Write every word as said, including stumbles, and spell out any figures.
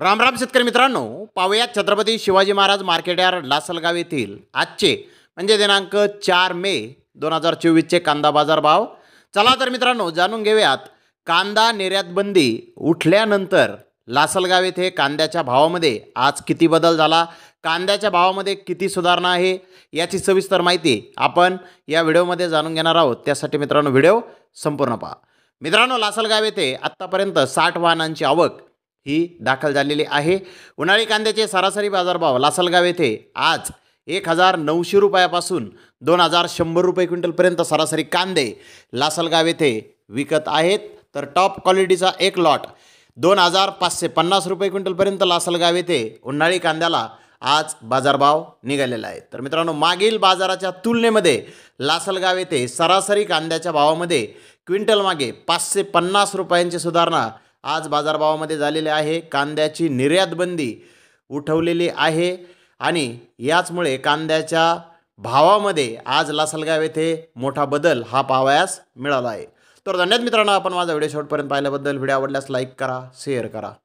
राम राम शेतकरी मित्रांनो, पाहूया छत्रपती शिवाजी महाराज मार्केट यार्ड लासलगाव येथील आजचे म्हणजे दिनांक चार मे दोन हजार चोवीसचे कांदा बाजार भाव. चला तर मित्रांनो जाणून घेऊयात कांदा निर्यात बंदी उठल्यानंतर लासलगाव येथे कांद्याच्या भावामध्ये आज किती बदल झाला, कांद्याच्या भावामध्ये किती सुधारणा आहे याची सविस्तर माहिती आपण या व्हिडिओमध्ये जाणून घेणार आहोत. त्यासाठी मित्रांनो व्हिडिओ संपूर्ण पहा. मित्रांनो लासलगाव येथे आत्तापर्यंत साठ वाहनांची आवक ही दाखल झालेली आहे. उन्हाळी कांद्याचे सरासरी बाजारभाव लासलगाव येथे आज एक हजार नऊशे रुपयापासून दोन हजार शंभर रुपये क्विंटलपर्यंत सरासरी कांदे लासलगाव येथे विकत आहेत. तर टॉप क्वालिटीचा एक लॉट दोन हजार पाचशे पन्नास रुपये क्विंटलपर्यंत लासलगाव येथे उन्हाळी कांद्याला आज बाजारभाव निघालेला आहे. तर मित्रांनो मागील बाजाराच्या तुलनेमध्ये लासलगाव येथे सरासरी कांद्याच्या भावामध्ये क्विंटल मागे पाचशे पन्नास रुपयांची सुधारणा आज बाजारभावामध्ये झालेले आहे. कांद्याची निर्यात बंदी उठवलेली आहे आणि याचमुळे कांद्याच्या भावामध्ये आज लासलगाव येथे मोठा बदल हा पाहावयास मिळाला आहे. तर धन्यवाद मित्रांनो, आपण माझा व्हिडिओ शेवटपर्यंत पाहिल्याबद्दल. व्हिडिओ आवडल्यास लाईक करा, शेअर करा.